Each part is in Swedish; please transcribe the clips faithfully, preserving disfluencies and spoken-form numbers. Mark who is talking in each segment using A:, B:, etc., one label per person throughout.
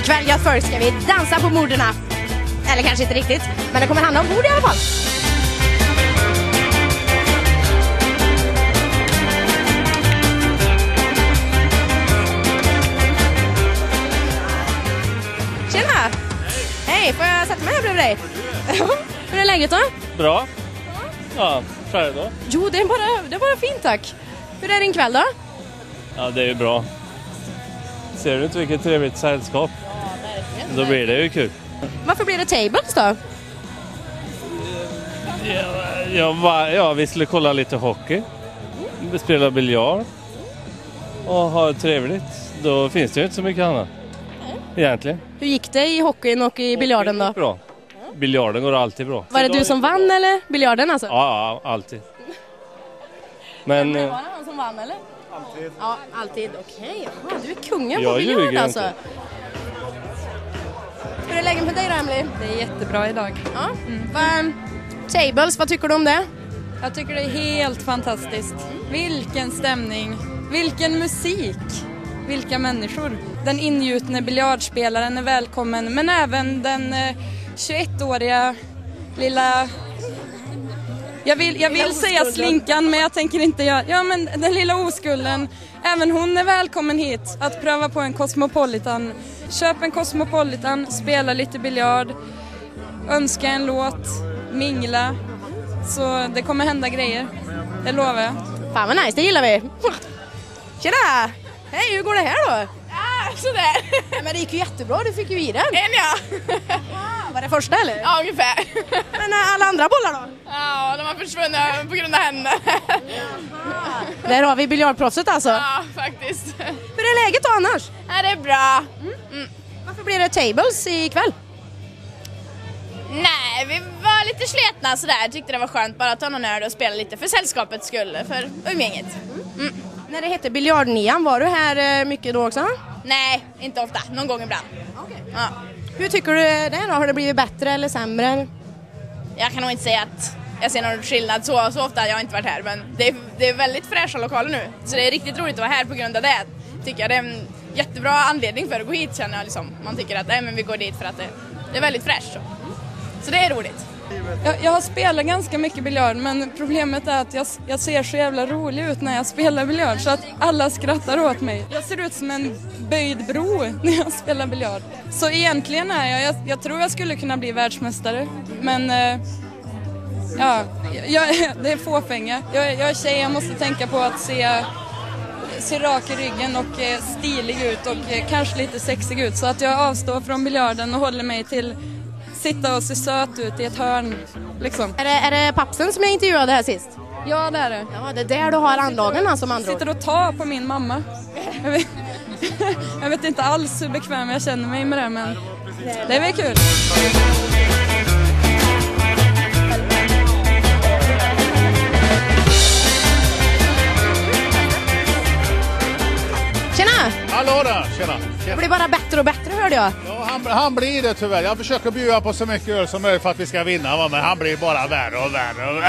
A: Ikväll, gött folk, ska vi dansa på morderna. Eller kanske inte riktigt, men det kommer handla om mord i alla fall. Tjena! Hej, får jag sätta mig här bredvid dig? Hur är läget då?
B: Bra. Ja, själv då?
A: Jo, det är bara, det är bara fint, tack. Hur är din kväll då?
B: Ja, det är ju bra. Ser du inte vilket trevligt sällskap?
A: Ja, verkligen.
B: Då blir det ju kul.
A: Varför blir det tables då?
B: Ja, ja, va, ja, vi skulle kolla lite hockey. Spela biljard. Och ha det trevligt. Då finns det ju inte så mycket annat. Egentligen.
A: Hur gick det i hockeyn och i biljarden då?
B: Bra. Biljarden går alltid bra.
A: Var det du som vann eller biljarden alltså?
B: Ja, ja, alltid. Men...
A: Var det han som vann eller? Alltid. Ja, alltid. Okej, okay. Du är kungen
B: jag
A: på biljard alltså.
B: Inte.
A: Hur är läget för dig då, Emily?
C: Det är jättebra idag.
A: Ja. Mm. Va, tables, vad tycker du om det?
C: Jag tycker det är helt fantastiskt. Vilken stämning, vilken musik, vilka människor. Den ingjutne biljardspelaren är välkommen, men även den eh, tjugoettåriga lilla... Jag vill, jag vill säga slinkan, men jag tänker inte göra... Ja, men den lilla oskulden. Även hon är välkommen hit att pröva på en Cosmopolitan. Köp en Cosmopolitan, spela lite biljard, önska en låt, mingla. Så det kommer hända grejer. Det lovar jag.
A: Fan vad nice, det gillar vi. Tjena! Hej, hur går det här då?
D: Ja, sådär.
A: Ja, men det gick ju jättebra, du fick ju i den.
D: En ja.
A: Var det första eller?
D: Ja, ungefär.
A: Men alla andra bollar då?
D: Ja, de har försvunnit på grund av henne.
A: Där har vi biljardproffset alltså.
D: Ja, faktiskt.
A: Hur är läget då annars?
D: Ja, det är bra.
A: Mm. Mm. Varför blir det tables ikväll?
D: Nej, vi var lite sletna sådär. Tyckte det var skönt bara att ta någon öl och spela lite för sällskapets skull, för umgänget. Mm.
A: När det hette biljardnian, var du här mycket då också?
D: Nej, inte ofta. Någon gång ibland.
A: Okay.
D: Ja.
A: Hur tycker du det då? Har det blivit bättre eller sämre?
D: Jag kan nog inte säga att jag ser någon skillnad så, så ofta. Jag har inte varit här, men det är, det är väldigt fräscha lokaler nu. Så det är riktigt roligt att vara här på grund av det. Tycker jag det är en jättebra anledning för att gå hit, känner jag liksom. Man tycker att nej, men vi går dit för att det, det är väldigt fräscht. Så. så det är roligt.
C: Jag, jag har spelat ganska mycket biljard, men problemet är att jag, jag ser så jävla rolig ut när jag spelar biljard så att alla skrattar åt mig. Jag ser ut som en böjd bro när jag spelar biljard. Så egentligen är jag, jag, jag tror jag skulle kunna bli världsmästare, men eh, ja, jag, det är fåfänga. Jag, jag är tjej, jag måste tänka på att se, se rak i ryggen och eh, stilig ut och eh, kanske lite sexig ut, så att jag avstår från biljarden och håller mig till sitta och se söt ut i ett hörn, liksom.
A: Är det, är det pappsen som jag intervjuade här sist?
C: Ja, det är det.
A: Ja, det är där du har anlagen som andra.
C: Sitter och tar på min mamma. Jag vet, jag vet inte alls hur bekväm jag känner mig med det, men det är väl kul.
A: Tjena!
E: Hallå där, tjena. tjena.
A: Det blir bara bättre och bättre, hörde jag.
E: Ja, han, han blir det tyvärr. Jag försöker bjuda på så mycket öl som möjligt för att vi ska vinna, men han blir bara värre och värre och värre.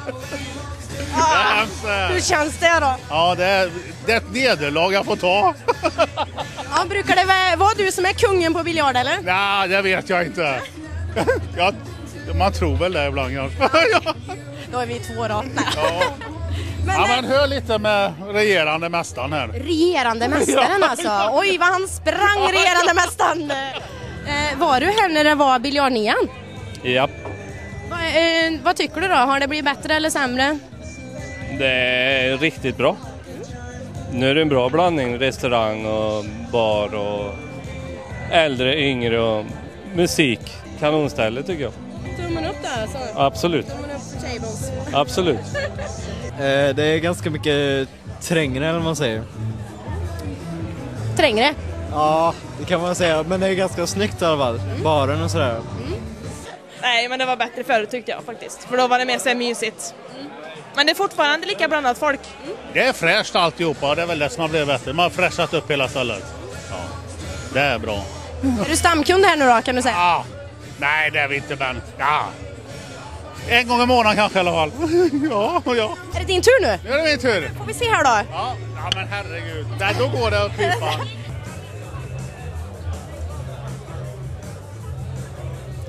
A: Ah, hur känns det då?
E: Ja, det är, det är ett nederlag jag får ta.
A: Ja, brukar det vara du som är kungen på biljard, eller?
E: Nej, det vet jag inte. Jag, man tror väl det ibland. Ja.
A: Då är vi två då.
E: Ja. Men, ja, men hör lite med regerande mästaren här.
A: Regerande mästaren ja. Alltså. Oj, vad han sprang, regerande mästaren. Eh, var du här när det var biljardnian?
B: Ja.
A: Va, eh, vad tycker du då? Har det blivit bättre eller sämre?
B: Det är riktigt bra. Nu är det en bra blandning. Restaurang och bar och äldre, yngre och musik. Kanonställe tycker jag.
A: Tummen upp där alltså?
B: Absolut.
A: Tummen upp för tables.
B: Absolut.
F: Det är ganska mycket trängre, eller vad man säger.
A: Trängre?
F: Ja, det kan man säga. Men det är ganska snyggt i alla fall. Mm. Baren och sådär. Mm.
G: Nej, men det var bättre förut tyckte jag faktiskt. För då var det mer så här mysigt. Mm. Men det är fortfarande lika blandat folk.
E: Mm. Det är fräscht alltihopa. Det är väl det som har blivit bättre. Man har fräschat upp hela stället. Ja, det är bra.
A: Mm. Är du stamkund här nu då, kan du säga?
E: Ja. Nej, det är vi inte, men ja. En gång i månaden kanske i alla fall. Ja, ja.
A: Är det din tur nu?
E: Nu är det min tur.
A: Får vi se här då?
E: Ja, ja men herregud. Nej, då går det att pipa.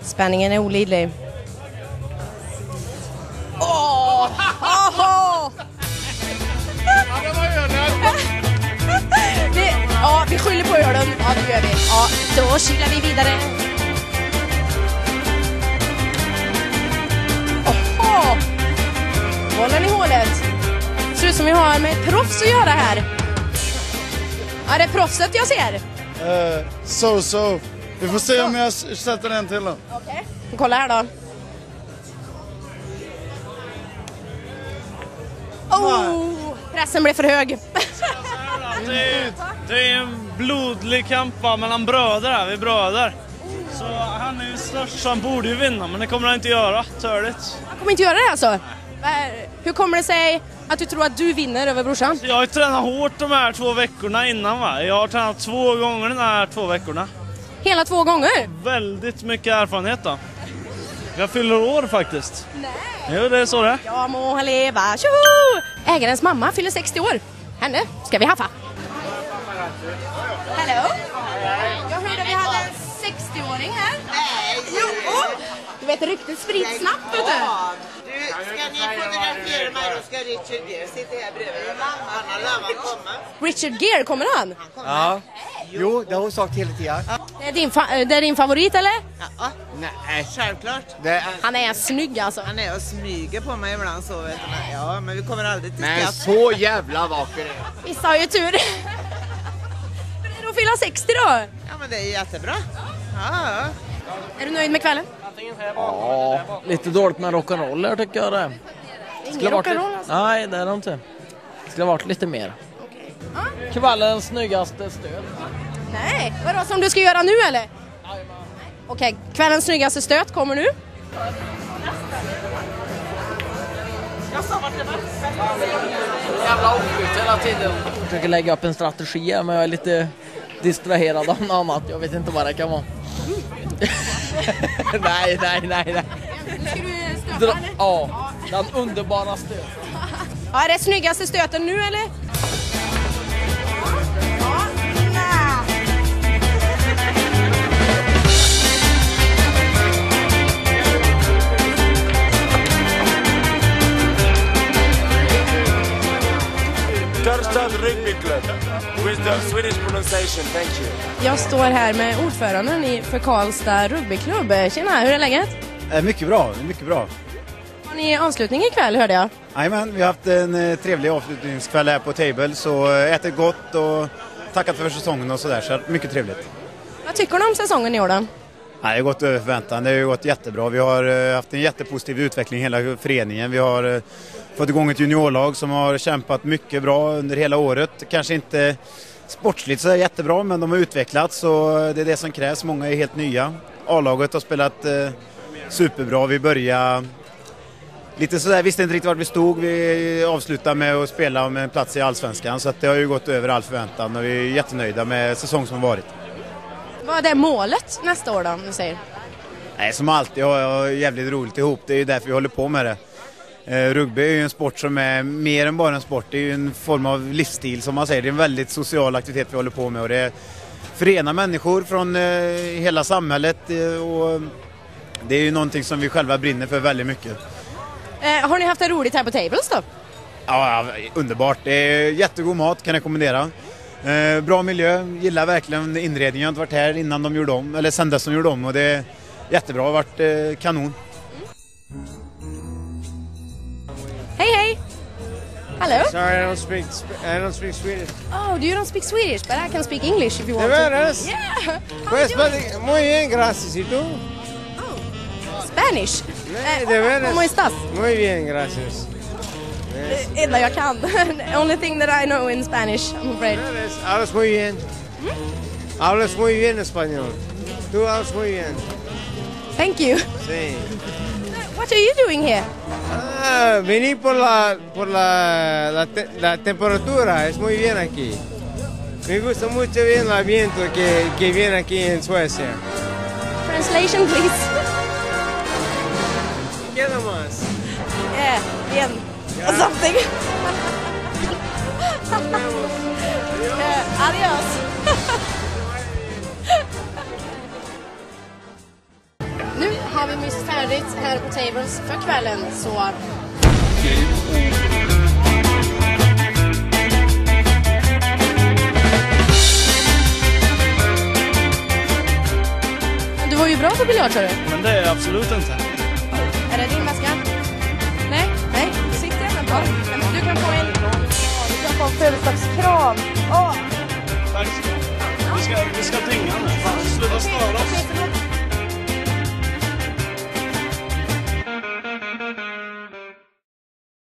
A: Spänningen är olidlig. Åh! Oh!
E: Ja, det var ölen!
A: vi, ja, vi skyller på ölen. Ja, det gör vi. Ja, då kylar vi vidare. Åh! Bollen i hålet. Ser ut som vi har med ett proffs att göra här. Ja, det är proffset jag ser.
H: Uh, so, so. Vi får se om jag sätter den till då.
A: Okej. Okay. Kolla här då. Oh, pressen blev för hög.
F: det, är, det är en blodlig kamp mellan bröder här, vi är bröder. Så han är ju störst så han borde ju vinna, men det kommer han inte göra, törligt.
A: Han kommer inte göra det alltså? Hur kommer det sig att du tror att du vinner över brorsan?
F: Jag har ju tränat hårt de här två veckorna innan va? Jag har tränat två gånger de här två veckorna.
A: Hela två gånger?
F: Väldigt mycket erfarenhet då. Jag fyller år faktiskt.
A: Nej.
F: Jo, det är så det.
A: Jag må leva. Tjoho! Ägarens mamma fyller sextio år. Henne ska vi haffa. Hallå? Jag hörde vi hade en sextio-åring här.
I: Nej.
A: Jo. Du vet, ryktet sprids snabbt, vet du.
I: Du, ska ni fotografera mig då ska Richard Gere sitta här bredvid. Anna Lövan kommer.
A: Richard Gere, kommer han?
I: Han kommer.
J: Ja. Jo, det har hon sagt hela tiden.
A: Det är din, fa- det är din favorit, eller?
I: Ja, nej, självklart.
J: Det,
A: Han är snygg alltså.
I: Han är och smyger på mig ibland så vet du. Ja, men vi kommer aldrig till
J: men
I: skatt.
J: så jävla vacker är jag.
A: Vissa har ju tur. Hur är det att fylla sextio då?
I: Ja, men det är jättebra. Ja, ja.
A: Är du nöjd med kvällen?
K: Ja, lite dåligt med rock'n'roll här tycker jag det.
A: Ingen rock'n'roll alltså?
K: Nej, det är det inte. Det skulle ha varit lite mer. Okay. Kvällens snyggaste stöt.
A: Nej, vadå som du ska göra nu eller? Okej, okay. Kvällens snyggaste stöt kommer nu.
K: Jävla ombud hela tiden. Jag försöker lägga upp en strategi här, men jag är lite distraherad av något annat. Jag vet inte vad det kan vara. nej, nej, nej, nej.
A: Ska du stöta eller?
K: Ja, den underbara stöten.
A: Ja, är det snyggaste stöten nu eller?
L: Törstad Rugby Club with the Swedish pronunciation, thank you.
A: Jag står här med ordföranden i för Karlstad Rugbyklubb. Tjena, hur är läget?
M: Eh, mycket bra, mycket bra.
A: Har ni avslutning ikväll, hörde jag?
M: Jajamän, vi har haft en eh, trevlig avslutningskväll här på Table, så eh, ätit gott och tackat för säsongen och sådär, så mycket trevligt.
A: Vad tycker du om säsongen i år då?
M: Nej, det har gått över förväntan, det har gått jättebra. Vi har eh, haft en jättepositiv utveckling i hela föreningen. Vi har eh, fått igång ett juniorlag som har kämpat mycket bra under hela året. Kanske inte sportsligt så jättebra, men de har utvecklats och det är det som krävs. Många är helt nya. A-laget har spelat eh, superbra. Vi började lite sådär, visste inte riktigt vart vi stod. Vi avslutade med att spela med en plats i Allsvenskan, så att det har ju gått över all förväntan och vi är jättenöjda med säsong som varit.
A: Vad är målet nästa år då, om du säger?
M: Nej, som alltid har jag jävligt roligt ihop. Det är ju därför vi håller på med det. Eh, rugby är ju en sport som är mer än bara en sport. Det är ju en form av livsstil som man säger. Det är en väldigt social aktivitet vi håller på med. Och det förenar människor från eh, hela samhället. Eh, och det är ju någonting som vi själva brinner för väldigt mycket.
A: Eh, har ni haft det roligt här på Tables då?
M: Ja, underbart. Det är jättegod mat, kan jag kommendera. Eh, bra miljö, gillar verkligen inredningen. Jag har inte varit här innan de gjorde om, eller sen dess de gjorde om, och det är jättebra, det har varit eh, kanon.
A: Hej hej! Hello?
N: Sorry, I don't speak I don't speak Swedish.
A: Oh, you don't speak Swedish, but I can speak English if you
N: ¿De
A: want
N: veras?
A: to. Yeah.
N: Pues, muy bien, gracias. ¿Y tú?
A: Spanish?
N: Nej,
A: eh,
N: de veras.
A: ¿Cómo estás?
N: Muy bien, gracias.
A: Det enda jag kan. Only thing that I know in Spanish, I'm afraid.
N: Hablas muy bien. Hablas muy bien español. Tú hablas muy bien.
A: Thank you.
N: Sí.
A: What are you doing here?
N: Ah, vení por la por la la, te, la temperatura, es muy bien aquí. Me gusta mucho bien el ambiente que, que viene aquí en Suecia.
A: Translation, please.
N: ¿Qué más?
A: Yeah, bien. Yeah. Or something. yeah, adios. Nu färdigt här på Tables för kvällen, så... Du var ju bra på biljard, sa du?
F: Men det är jag absolut inte.
A: Är det din väska? Nej, nej, sitter jag på. Du kan få en... Du kan få en födelsedagskram. Åh!
F: Tack. Vi ska, vi ska dynga nu. Fan, sluta störa oss.